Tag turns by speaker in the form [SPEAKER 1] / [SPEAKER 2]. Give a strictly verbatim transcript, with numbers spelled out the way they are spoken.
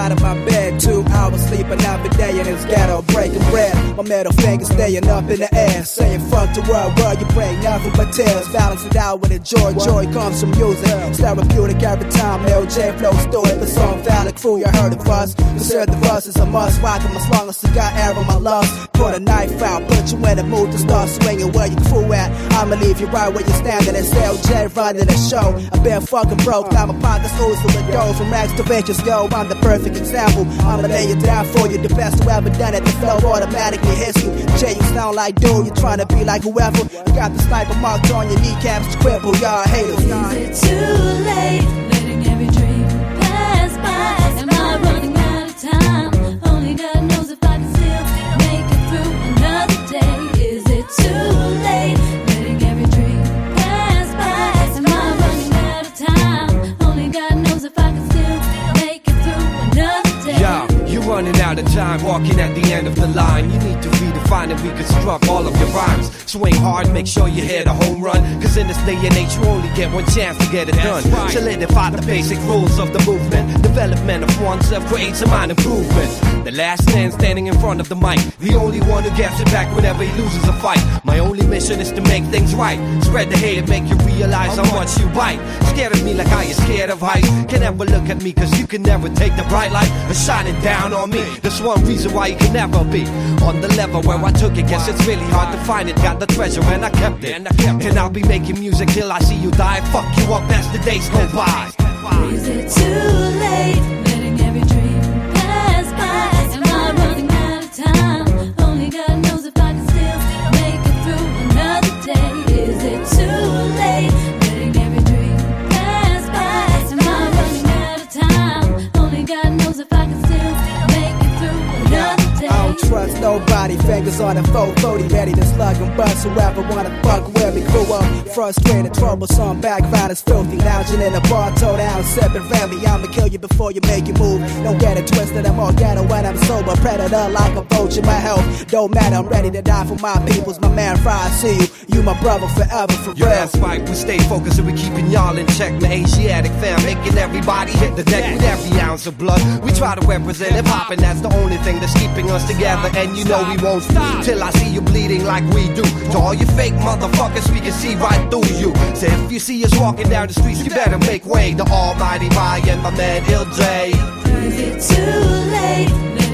[SPEAKER 1] out of my bed, two hours sleeping every day in this ghetto, breaking bread. My middle finger staying up in the air, saying fuck the world, world, you bring nothing but tears. Balance it out with a joy, joy comes from music. It's therapeutic every time L J flows through it. The song valid crew, you heard of us. Consider the verse is a must, rockin' my slung, a cigar air on my lungs. Put a knife out, put you in the mood to start swinging where you crew at. I'ma leave you right where you're standing. It's L J running the show. I've been fucking broke, now my pockets oozing with dough. From rags to riches, yo, I'm the perfect example. I'ma lay it down for you, the best who ever done it. The flow automatically hits you. Jay, you sound like dude, you trying to be like whoever. You got the sniper marked on your kneecaps, cripple, y'all haters.
[SPEAKER 2] Is it too late? Letting every dream pass by. Am I running out of time? Only God knows if I can still make it through another day. Is it too late? Letting every dream pass by. Am I running out of time? Only God knows if I can still make it through another day.
[SPEAKER 3] Yeah, you're running out of time, walking at the end of the line. You need to redefine and reconstruct all of your rhymes. Swing hard, make sure you hit a home run, cause in this day and age you only get one chance to get it done. Right. Solidify the basic rules of the movement. Development of oneself creates a mind improvement. The last man standing in front of the mic, the only one who gets it back whenever he loses a fight. My only mission is to make things right. Spread the hate and make you realize how much you bite. Scared of me like how you're scared of heights. Can never look at me cause you can never take the bright light and shine it down on me. That's one reason why you can never be on the level where I took it. Guess it's really hard to find it. Got the treasure and I kept it. And I'll be making music till I see you die. Fuck you up as the days go by.
[SPEAKER 2] Is it too late? Letting every dream pass by. Am I running out of time? Only God knows if I can still make it through another day. Is it too late? Letting every dream pass by. Am I running out of time? Only God knows if I can still make it through another day.
[SPEAKER 1] I don't trust nobody, fingers on the four forty, ready to slug and bust whoever wanna fuck with me. Grew up frustrated, troublesome, background is filthy. Lounging in a bar, toe down, sipping Remy. I'ma kill you before you make your move. Don't get it twisted, I'm all ghetto when I'm sober. Predator like a vulture, my health don't matter. I'm ready to die for my peoples, my man Rye, see you. You my brother forever, for
[SPEAKER 3] yeah,
[SPEAKER 1] real.
[SPEAKER 3] That's right, we stay focused and we keeping y'all in check. My Asiatic fam, making everybody hit the deck with every ounce of blood. We try to represent hip-hop and that's the only thing that's keeping us together. And you know we won't stop till I see you bleeding like we do. To all you fake motherfuckers, we can see right through you. So if you see us walking down the streets, you better make way. The almighty Rye and my man L J.
[SPEAKER 2] Is it too late?